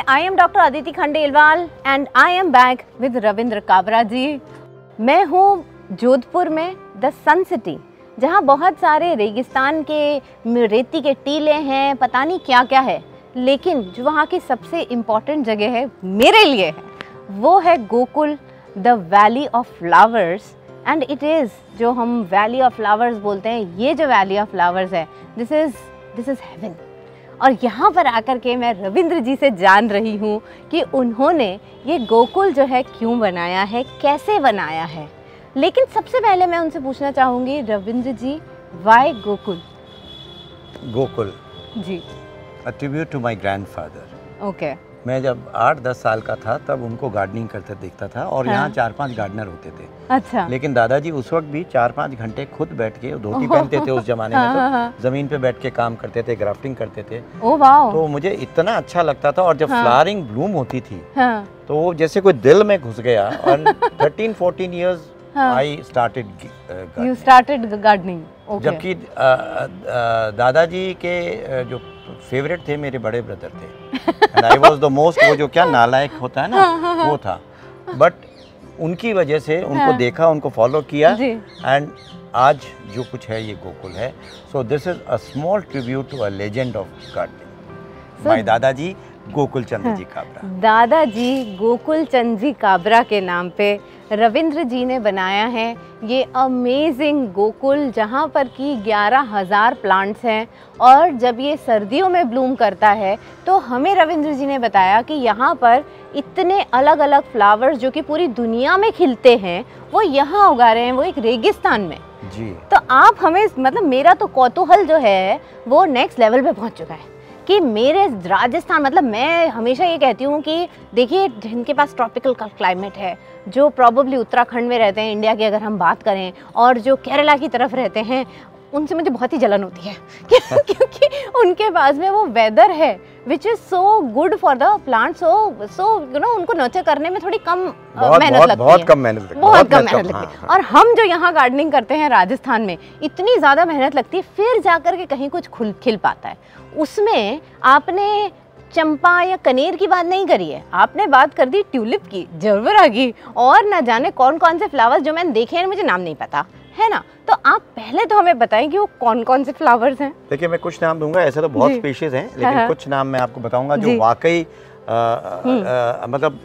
I am Dr. Aditi Khandelwal and I am back with Ravindra Kabra जी। मैं हूँ जोधपुर में the sun city, जहाँ बहुत सारे रेगिस्तान के रेती के टीले हैं, पता नहीं क्या क्या है, लेकिन जो वहाँ की सबसे इम्पॉर्टेंट जगह है मेरे लिए है, वो है Gokul, the valley of flowers. And it is, जो हम वैली ऑफ फ्लावर्स बोलते हैं, ये जो वैली ऑफ फ्लावर्स है, दिस इज़ हेवन। और यहाँ पर आकर के मैं रविंद्र जी से जान रही हूँ कि उन्होंने ये गोकुल जो है क्यों बनाया है, कैसे बनाया है। लेकिन सबसे पहले मैं उनसे पूछना चाहूँगी, Ravindra ji, why Gokul? Gokul ji, a tribute to my grandfather. Okay. मैं जब 8-10 साल का था तब उनको गार्डनिंग करते देखता था और यहाँ 4-5 गार्डनर होते थे। अच्छा। लेकिन दादाजी उस वक्त भी 4-5 घंटे खुद बैठ के, धोती पहनते थे उस जमाने में, तो ज़मीन पे बैठ के काम करते थे, ग्राफ्टिंग करते थे। ओह वाह। तो मुझे इतना अच्छा लगता था। और जब फ्लावरिंग ब्लूम होती थी हाँ। तो वो जैसे कोई दिल में घुस गया। और 13-14 इयर्स आई स्टार्टेड गार्डनिंग। जबकि दादाजी के जो फेवरेट थे मेरे बड़े ब्रदर थे, and I was the most, वो जो क्या नालायक होता है ना, वो था। बट उनकी वजह से उनको देखा, उनको फॉलो किया, एंड आज जो कुछ है ये गोकुल है। So this is a small tribute to a legend of gardening, my दादाजी गोकुल चंद जी काबरा। दादाजी गोकुल चंद जी काबरा के नाम पे रविंद्र जी ने बनाया है ये अमेजिंग गोकुल, जहाँ पर कि 11,000 प्लांट्स हैं। और जब ये सर्दियों में ब्लूम करता है तो हमें रविंद्र जी ने बताया कि यहाँ पर इतने अलग अलग फ्लावर्स जो कि पूरी दुनिया में खिलते हैं, वो यहाँ उगा रहे हैं, वो एक रेगिस्तान में। जी। तो आप हमें, मतलब मेरा तो कौतूहल जो है वो नेक्स्ट लेवल पे पहुँच चुका है कि मेरे राजस्थान, मतलब मैं हमेशा ये कहती हूँ कि देखिए, जिनके पास ट्रॉपिकल का क्लाइमेट है, जो प्रॉबली उत्तराखंड में रहते हैं इंडिया की अगर हम बात करें, और जो केरला की तरफ रहते हैं, उनसे मुझे बहुत ही जलन होती है क्योंकि उनके पास में वो वेदर है which is so good for the plant, so you know, उनको नर्चर करने में थोड़ी कम मेहनत लगती है, बहुत कम मेहनत लगती है। और हम जो यहाँ गार्डनिंग करते हैं राजस्थान में, इतनी ज़्यादा मेहनत लगती है, फिर जाकर के कहीं कुछ खिल पाता है। उसमें आपने चंपा या कनेर की बात नहीं करी है, आपने बात कर दी ट्यूलिप की, जरबरा की, और न जाने कौन कौन से फ्लावर्स जो मैंने देखे हैं, मुझे नाम नहीं पता है ना। तो आप पहले तो हमें बताएं कि वो कौन कौन से फ्लावर्स हैं। देखिए, मैं कुछ नाम दूंगा, ऐसे तो बहुत स्पीशीज हैं, लेकिन कुछ नाम मैं आपको बताऊंगा जो वाकई मतलब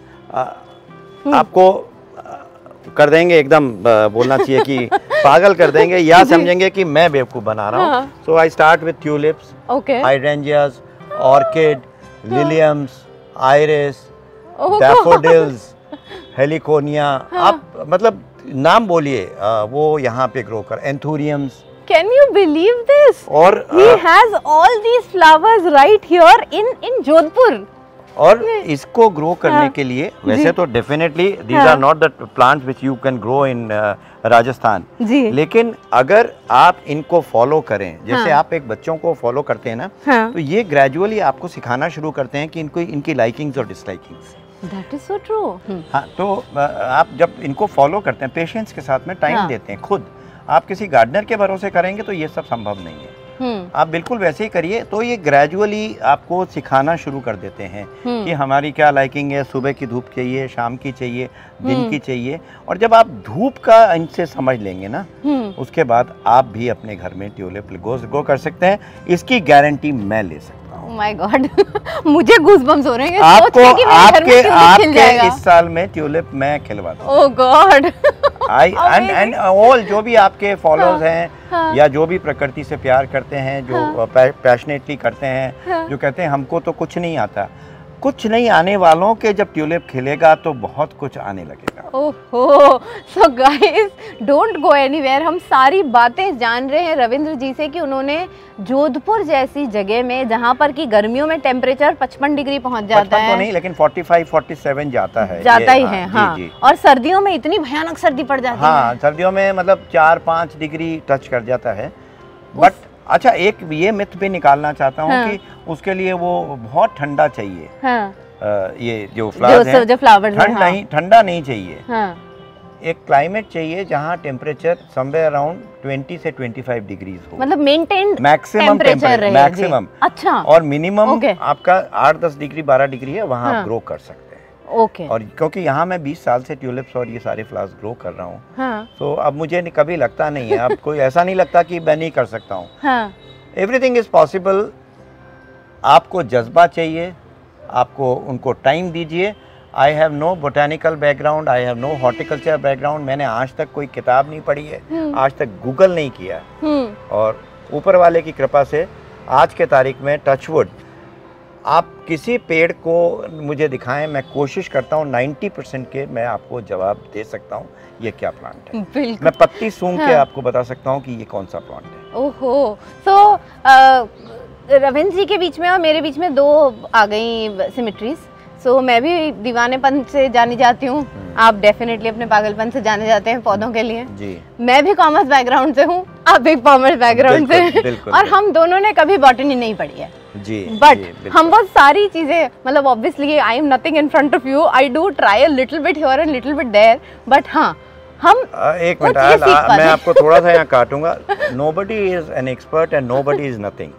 आपको कर देंगे, एकदम बोलना चाहिए कि पागल कर देंगे, या समझेंगे कि मैं बेवकूफ़ बना रहा हूँ। So I start with tulips, hydrangeas, orchid, liliums, iris, daffodils, heliconia. आप मतलब नाम बोलिए, वो यहाँ पे ग्रो कर, एंथूरियम्स। Can you believe this? और he has all these flowers right here in Jodhpur. और इसको ग्रो करने के लिए, वैसे तो definitely these are not the plants which you can grow in Rajasthan, लेकिन अगर आप इनको फॉलो करें, जैसे आप एक बच्चों को फॉलो करते हैं ना, तो ये ग्रेजुअली आपको सिखाना शुरू करते हैं कि इनको, इनकी लाइकिंग्स और dislikings. That is so true। हाँ, तो आप जब इनको फॉलो करते हैं, पेशेंस के साथ में टाइम देते हैं, खुद आप किसी गार्डनर के भरोसे करेंगे तो ये सब संभव नहीं है। आप बिल्कुल वैसे ही करिए, तो ये ग्रेजुअली आपको सिखाना शुरू कर देते हैं कि हमारी क्या लाइकिंग है, सुबह की धूप चाहिए, शाम की चाहिए, दिन की चाहिए। और जब आप धूप का इनसे समझ लेंगे ना, उसके बाद आप भी अपने घर में ट्यूलिप ग्रो कर सकते हैं। इसकी गारंटी मैं ले सकता हूँ। माय गॉड मुझे गूज़बम्स हो रहे हैं आपके इस साल में ट्यूलिप मैं खिलवा दूँ। ओह गॉड। एंड ऑल जो भी आपके फॉलोअर्स हैं, या जो भी प्रकृति से प्यार करते हैं, जो पैशनेटली करते हैं, जो कहते हैं हमको तो कुछ नहीं आता, कुछ नहीं आने वालों के जब ट्यूलिप खिलेगा तो बहुत कुछ आने लगेगा। ओहो, so guys don't go anywhere. हम सारी बातें जान रहे हैं रविंद्र जी से कि उन्होंने जोधपुर जैसी जगह में, जहाँ पर कि गर्मियों में टेम्परेचर 55 डिग्री पहुँच जाता है, तो नहीं, लेकिन 45-47 जाता है, जाता ही है। हाँ, और सर्दियों में इतनी भयानक सर्दी पड़ जाती है। हाँ, सर्दियों में मतलब 4-5 डिग्री टच कर जाता है। बट अच्छा, एक ये मिथ भी निकालना चाहता हूँ कि उसके लिए वो बहुत ठंडा चाहिए। ये जो फ्लावर्स हैं, ठंडा नहीं चाहिए। एक क्लाइमेट चाहिए जहाँ टेम्परेचर समवेयर अराउंड 20 से 25 डिग्रीज हो, मतलब मेंटेन्ड मैक्सिमम टेम्परेचर, मैक्सिमम। अच्छा। और मिनिमम आपका 8-10 डिग्री 12 डिग्री है, वहाँ आप ग्रो कर सकते हैं। ओके। और क्योंकि यहाँ मैं 20 साल से ट्यूलिप्स और ये सारे फ्लावर्स ग्रो कर रहा हूँ, हाँ। तो अब मुझे कभी लगता नहीं है, अब कोई ऐसा नहीं लगता कि मैं नहीं कर सकता हूँ। हाँ। Everything is possible. आपको जज्बा चाहिए, आपको उनको टाइम दीजिए। I have no botanical background, I have no horticulture background, मैंने आज तक कोई किताब नहीं पढ़ी है, आज तक गूगल नहीं किया है। और ऊपर वाले की कृपा से आज के तारीख में टचवुड आप किसी पेड़ को मुझे दिखाएं, मैं कोशिश करता हूँ 90% के मैं आपको जवाब दे सकता हूँ ये क्या प्लांट है। मैं पत्ती सूंघ के आपको बता सकता हूँ कि ये कौन सा प्लांट है। ओहो। तो रविंद्र जी के बीच में और मेरे बीच में दो आ गई सिमिट्रीज। सो मैं भी दीवानेपन से जानी जाती हूँ, आप डेफिनेटली अपने पागलपन से जाने जाते हैं पौधों के लिए जी। मैं भी कॉमर्स बैकग्राउंड से हूँ, आप भी कॉमर्स बैकग्राउंड से, और हम दोनों ने कभी बॉटनी नहीं पढ़ी है जी। बट हम बहुत सारी चीजें, मतलब obviously I am nothing in front of you, I do try a little bit here and little bit there, but हाँ हम एक मिनट मैं आपको थोड़ा सा यहाँ काटूंगा। Nobody is an expert and nobody is nothing,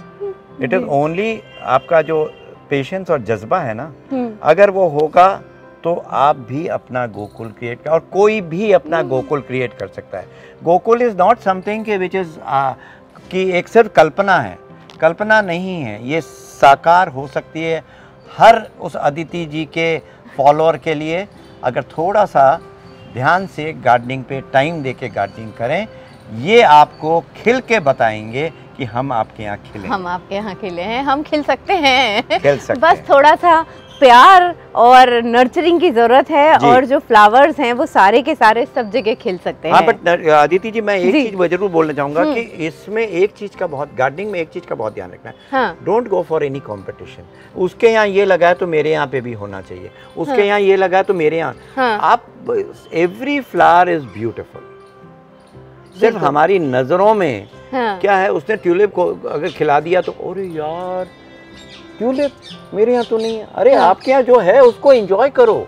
it is only आपका जो पेशेंस और जज्बा है ना, अगर वो होगा तो आप भी अपना गोकुल क्रिएट कर, और कोई भी अपना गोकुल क्रिएट कर सकता है। गोकुल इज नॉट समथिंग के विच इज कि एक सिर्फ कल्पना है, कल्पना नहीं है, ये साकार हो सकती है हर उस अदिति जी के फॉलोअर के लिए, अगर थोड़ा सा ध्यान से गार्डनिंग पे टाइम देके गार्डनिंग करें। ये आपको खिल के बताएंगे कि हम आपके यहाँ खिले, हम आपके यहाँ खिले हैं, हम खिल सकते हैं, खिल सकते बस थोड़ा सा प्यार और नर्चरिंग की जरूरत है, और जो फ्लावर्स हैं वो सारे के सारे सब जगह खिल सकते हैं। हाँ, बट अदिति जी मैं एक चीज जरूर बोलना चाहूंगा कि इसमें एक चीज का बहुत, गार्डनिंग में एक चीज का बहुत ध्यान रखना है, don't go for any competition. उसके यहाँ ये लगा है तो मेरे यहाँ पे भी होना चाहिए, उसके यहाँ ये लगा है तो मेरे यहाँ, आप एवरी फ्लावर इज ब्यूटिफुल। सिर्फ हमारी नजरों में क्या है, उसने ट्यूलिप को अगर खिला दिया तो अरे यार ट्यूलिप मेरे यहाँ तो नहीं है, अरे आपके यहाँ जो है उसको एंजॉय करो।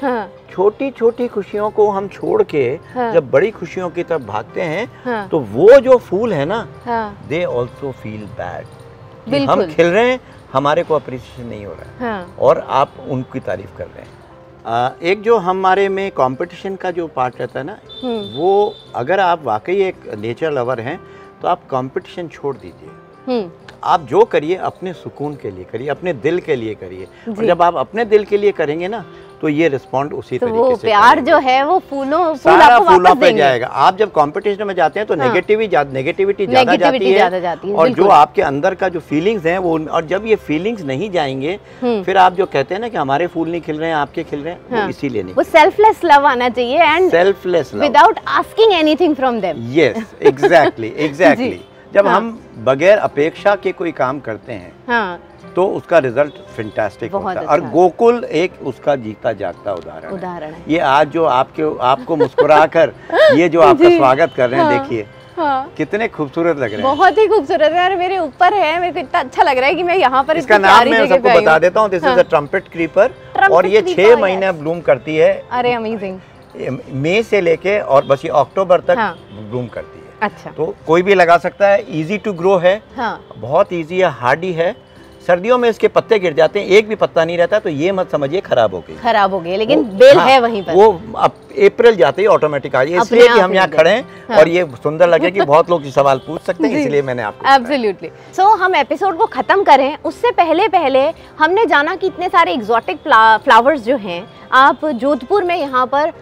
छोटी छोटी खुशियों को हम छोड़ के जब बड़ी खुशियों की तरफ भागते हैं तो वो जो फूल है ना, दे ऑल्सो फील बैड, हम खिल रहे हैं, हमारे को अप्रिसिएशन नहीं हो रहा है, और आप उनकी तारीफ कर रहे हैं। एक जो हमारे में कंपटीशन का जो पार्ट रहता है ना, वो अगर आप वाकई एक नेचर लवर हैं तो आप कंपटीशन छोड़ दीजिए, आप जो करिए अपने सुकून के लिए करिए, अपने दिल के लिए करिए, और जब आप अपने दिल के लिए करेंगे ना तो ये रिस्पॉन्ड उसी तरीके से, वो प्यार जो है वो फूलों पे जाएगा। आप जब कंपटीशन में जाते हैं तो नेगेटिविटी ज्यादा जाती है, और जो आपके अंदर का जो फीलिंग्स हैं वो, और जब ये फीलिंग्स नहीं जाएंगे फिर आप जो कहते हैं ना कि हमारे फूल नहीं खिल रहे हैं, आपके खिल रहे हैं, वो इसीलिए नहीं। वो सेल्फलेस लव आना चाहिए, and selfless love without asking anything from them. Yes, exactly. जब हम बगैर अपेक्षा के कोई काम करते हैं तो उसका रिजल्ट फैंटास्टिक होता है, और गोकुल एक उसका जीता जागता उदाहरण है। ये आज जो आपको मुस्कुराकर ये जो आपका स्वागत कर रहे हैं, देखिए कितने खूबसूरत लग रहे हैं, बहुत ही खूबसूरत है, मेरे ऊपर है, मेरे को इतना अच्छा लग रहा है कि मैं यहाँ पर इसका नाम मैं सबको बता देता हूँ, this is a trumpet creeper, और ये 6 महीने ब्लूम करती है। अरे अमेजिंग। मई से लेके और बस ये अक्टूबर तक ब्लूम करती है। अच्छा, तो कोई भी लगा सकता है, इजी टू ग्रो है, बहुत इजी है, हार्डी है। सर्दियों में इसके पत्ते गिर जाते हैं, एक भी पत्ता नहीं रहता, तो ये मत समझिए खराब हो गई, लेकिन बेल है वहीं पर, वो अब अप्रैल जाते ही ऑटोमेटिक आ जाए, इसलिए कि हम यहाँ खड़े हैं और ये सुंदर लगे कि बहुत लोग सवाल पूछ सकते हैं, इसलिए मैंने आपको। एब्सोल्युटली। सो हम एपिसोड को खत्म करें उससे पहले हमने जाना कि इतने सारे एग्जॉटिक फ्लावर्स जो हैं आप जोधपुर में यहाँ पर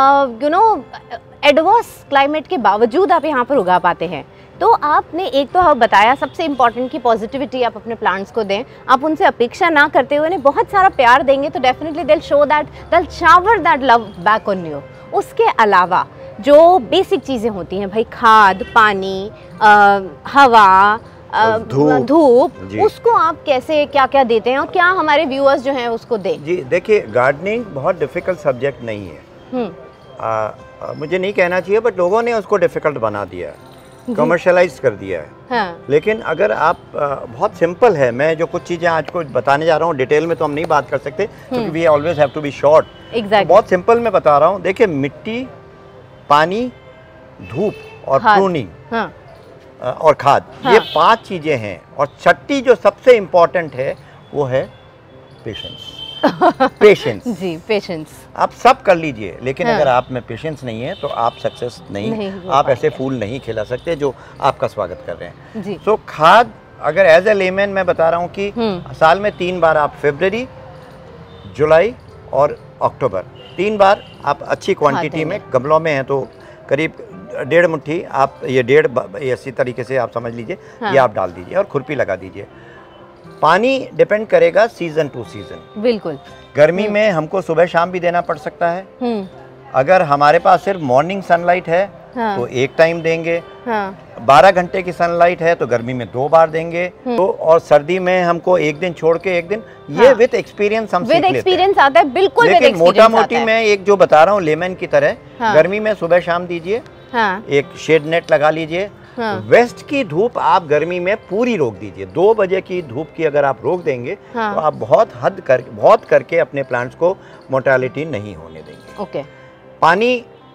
एडवर्स क्लाइमेट के बावजूद आप यहाँ पर उगा पाते हैं। तो आपने एक तो बताया सबसे इम्पॉर्टेंट कि पॉजिटिविटी आप अपने प्लांट्स को दें, आप उनसे अपेक्षा ना करते हुए उन्हें बहुत सारा प्यार देंगे तो definitely they will show that, they will shower that love back on you. उसके अलावा जो बेसिक चीज़ें होती हैं भाई, खाद, पानी, हवा, धूप, उसको आप कैसे क्या क्या देते हैं और क्या हमारे व्यूअर्स जो हैं उसको दें? जी देखिए, गार्डनिंग बहुत डिफ़िकल्ट सब्जेक्ट नहीं है, मुझे नहीं कहना चाहिए, बट लोगों ने उसको डिफ़िकल्ट बना दिया है, कमर्शलाइज कर दिया है। हाँ। लेकिन अगर आप बहुत सिंपल है, मैं जो कुछ चीज़ें आज को बताने जा रहा हूँ डिटेल में तो हम नहीं बात कर सकते क्योंकि we always have to be short. Exactly. बहुत सिंपल मैं बता रहा हूँ। देखिए, मिट्टी पानी, धूप और प्रूनिंग, हाँ, और खाद, हाँ, ये 5 चीजें हैं। और छठी जो सबसे इम्पोर्टेंट है वो है पेशेंस। पेशेंस जी, पेशेंस। आप सब कर लीजिए, लेकिन हाँ, अगर आप में पेशेंस नहीं है तो आप सक्सेस नहीं आप ऐसे फूल नहीं खिला सकते जो आपका स्वागत कर रहे हैं जी। सो खाद, अगर एज ए लेमैन मैं बता रहा हूँ कि साल में 3 बार आप फरवरी, जुलाई और अक्टूबर 3 बार आप अच्छी क्वांटिटी में, गमलों में हैं तो करीब 1.5 मुट्ठी आप, ये 1.5 इसी तरीके से आप समझ लीजिए, ये आप डाल दीजिए और खुरपी लगा दीजिए। पानी डिपेंड करेगा सीजन टू सीजन। बिल्कुल। गर्मी में हमको सुबह शाम भी देना पड़ सकता है। अगर हमारे पास सिर्फ मॉर्निंग सनलाइट है तो एक टाइम देंगे। 12 घंटे की सनलाइट है तो गर्मी में 2 बार देंगे। तो और सर्दी में हमको एक दिन छोड़ के एक दिन, ये विद एक्सपीरियंस हम सीख लेते हैं। विद एक्सपीरियंस आता है, बिल्कुल। लेकिन मोटा मोटी मैं एक जो बता रहा हूँ लेमन की तरह, गर्मी में सुबह शाम दीजिए, एक शेड नेट लगा लीजिए। वेस्ट की धूप आप गर्मी में पूरी रोक दीजिए। 2 बजे की धूप की अगर आप रोक देंगे तो आप बहुत करके अपने प्लांट्स को मोर्टेलिटी नहीं होने देंगे। ओके। पानी,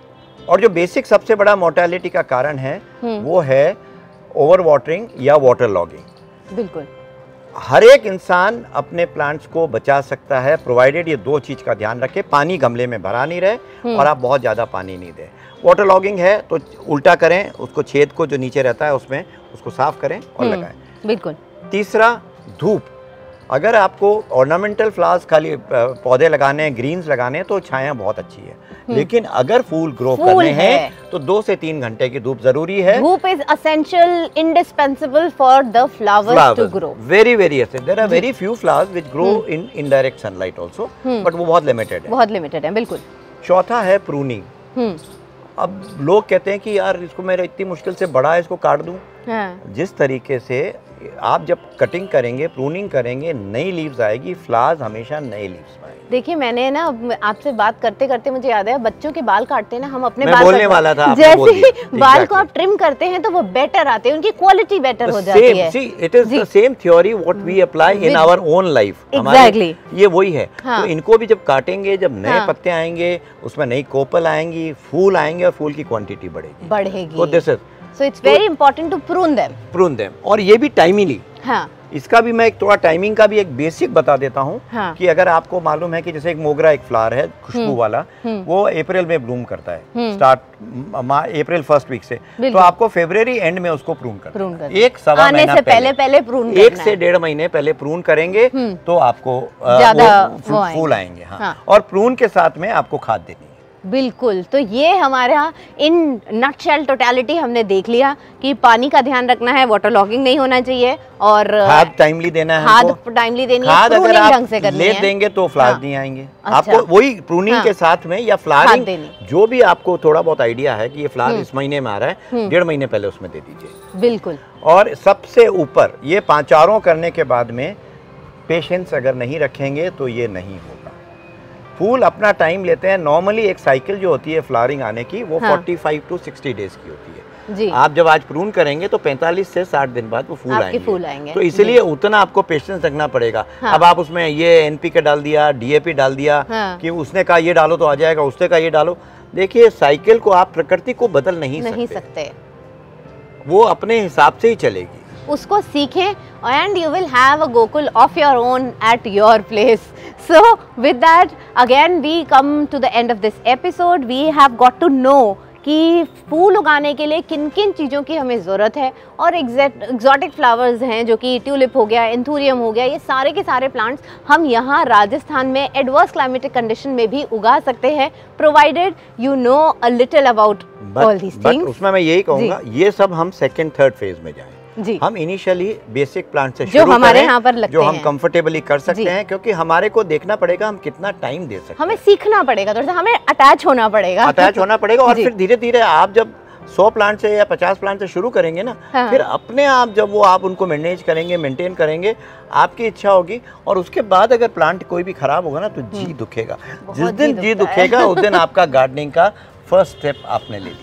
और जो बेसिक सबसे बड़ा मोर्टेलिटी का कारण है वो है ओवर वाटरिंग या वाटर लॉगिंग। बिल्कुल। हर एक इंसान अपने प्लांट्स को बचा सकता है प्रोवाइडेड ये 2 चीज का ध्यान रखे, पानी गमले में भरा नहीं रहे और आप बहुत ज्यादा पानी नहीं दें। वाटर लॉगिंग है तो उल्टा करें, उसको छेद को जो नीचे रहता है उसमें उसको साफ करें और लगाएं। बिल्कुल। तीसरा, धूप। अगर आपको ऑर्नामेंटल फ्लावर्स खाली पौधे लगाने हैं, ग्रीन्स लगाने हैं तो छाया बहुत अच्छी है, लेकिन अगर फूल ग्रो करने हैं तो 2 से 3 घंटे की धूप जरूरी है। धूप is essential, indispensable for the flowers to grow. Very very essential. There are very few flowers which grow in indirect sunlight also, but वो बहुत लिमिटेड है। बहुत लिमिटेड है, बिल्कुल। चौथा है प्रूनिंग। अब लोग कहते हैं कि यार इसको मेरा इतनी मुश्किल से बड़ा है, इसको काट दूं। जिस तरीके से आप जब कटिंग करेंगे, प्रूनिंग करेंगे, नई लीव्स आएगी, फ्लावर्स हमेशा नए लीव्स आएंगे। देखिए, मैंने ना आपसे बात करते करते मुझे याद आया, बच्चों के बाल काटते हैं ना हम अपने मैं बाल बोलने वाला था, जैसे बाल को आप ट्रिम करते हैं तो वो बेटर आते हैं, उनकी क्वालिटी बेटर हो जाती है। See, it is the same theory what we apply in our own life. Exactly. ये वही है। तो इनको भी जब काटेंगे, जब नए पत्ते आएंगे, उसमें नई कोपल आएंगी, फूल आएंगे और फूल की क्वांटिटी बढ़ेगी। तो this is, so it's very important to prune them. और ये भी टाइमली। हाँ। इसका भी मैं एक थोड़ा टाइमिंग का भी एक बेसिक बता देता हूँ कि अगर आपको मालूम है कि जैसे एक मोगरा एक फ्लावर है खुशबू वाला, वो अप्रैल में ब्लूम करता है, स्टार्ट अप्रैल फर्स्ट वीक से, तो आपको फरवरी एंड में उसको प्रून करना है। 1-1.25 महीना पहले प्रून करना है। 1 से 1.5 महीने पहले प्रून करेंगे तो आपको फूल आएंगे। हाँ। और प्रून के साथ में आपको खाद देनी है। बिल्कुल। तो ये हमारा इन नटशेल टोटलिटी हमने देख लिया कि पानी का ध्यान रखना है, वाटर लॉगिंग नहीं होना चाहिए, और खाद टाइमली देना है, खाद टाइमली देनी है, खाद अगर आप ढंग से करनी है। लेट देंगे तो फ्लावर्स नहीं आएंगे। आपको वही प्रूनिंग के साथ में या फ्लावरिंग, जो भी आपको थोड़ा बहुत आइडिया है कि ये फ्लावर इस महीने में आ रहा है, 1.5 महीने पहले उसमें दे दीजिए। बिल्कुल। और सबसे ऊपर ये 5 करने के बाद में पेशेंस अगर नहीं रखेंगे तो ये नहीं होगा। फूल अपना टाइम लेते हैं। नॉर्मली एक साइकिल जो होती है फ्लावरिंग आने की, वो 45 to 60 डेज की होती है। जी। आप जब आज प्रून करेंगे तो 45 से 60 दिन बाद वो फूल आएंगे। तो इसलिए उतना आपको पेशेंस रखना पड़ेगा। अब आप उसमें ये NPK डाल दिया, DAP डाल दिया कि उसने कहा ये डालो तो आ जाएगा, उसने कहा ये डालो। देखिए, साइकिल को आप प्रकृति को बदल नहीं सकते, वो अपने हिसाब से ही चलेगी। उसको सीखें and you will have a Gokul of your own at your place. So with that, again we come to the end of this episode. We have got to know कि फूल उगाने के लिए किन किन चीज़ों की हमें ज़रूरत है, और एक्जॉटिक फ्लावर्स हैं जो कि ट्यूलिप हो गया, एंथूरियम हो गया, ये सारे के सारे प्लांट्स हम यहाँ राजस्थान में एडवर्स क्लाइमेटिक कंडीशन में भी उगा सकते हैं, provided you know a little about all these things. उसमें मैं यही कहूँगा, ये सब हम 2nd-3rd फेज में जाएं। जी। हम इनिशियली बेसिक प्लांट से जो शुरू हमारे करें, यहाँ पर लगते जो हम हैं, कंफर्टेबली कर सकते हैं, क्योंकि हमारे को देखना पड़ेगा हम कितना टाइम दे सकते हैं। हमें सीखना पड़ेगा, थोड़ा सा हमें अटैच होना पड़ेगा। और फिर धीरे धीरे आप जब 100 प्लांट से या 50 प्लांट से शुरू करेंगे ना, फिर अपने आप जब वो आप उनको मैनेज करेंगे, मेंटेन करेंगे, आपकी इच्छा होगी। और उसके बाद अगर प्लांट कोई भी खराब होगा ना तो जी दुखेगा। जिस दिन जी दुखेगा उस दिन आपका गार्डनिंग का फर्स्ट स्टेप आपने ले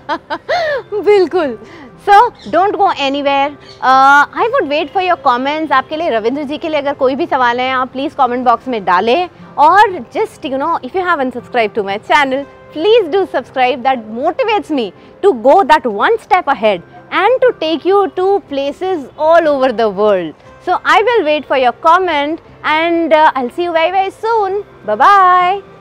लिया। बिल्कुल। So don't go anywhere. I would wait for your comments. आपके लिए, रविंद्र जी के लिए अगर कोई भी सवाल है आप प्लीज़ कमेंट बॉक्स में डालें, और just if you haven't subscribed to my channel, please do subscribe. That motivates me to go that one step ahead and to take you to places all over the world. So I will wait for your comment, and I'll see you very, very soon. Bye bye.